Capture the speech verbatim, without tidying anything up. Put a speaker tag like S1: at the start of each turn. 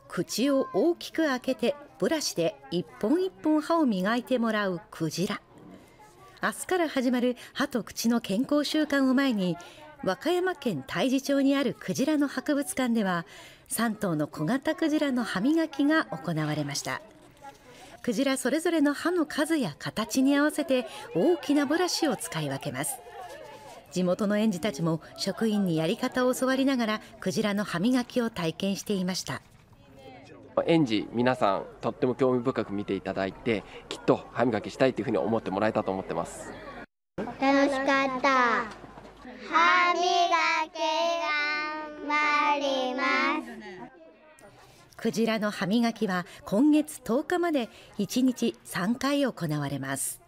S1: 口を大きく開けてブラシで一本一本歯を磨いてもらうクジラ。明日から始まる歯と口の健康週間を前に、和歌山県太地町にあるクジラの博物館ではさん頭の小型クジラの歯磨きが行われました。クジラそれぞれの歯の数や形に合わせて大きなブラシを使い分けます。地元の園児たちも職員にやり方を教わりながらクジラの歯磨きを体験していました。
S2: 園児皆さんとっても興味深く見ていただいて、きっと歯磨きしたいというふうに思ってもらえたと思ってます。
S3: 楽しかった。歯磨き頑張ります。
S1: クジラの歯磨きは今月とおかまでいちにちさんかい行われます。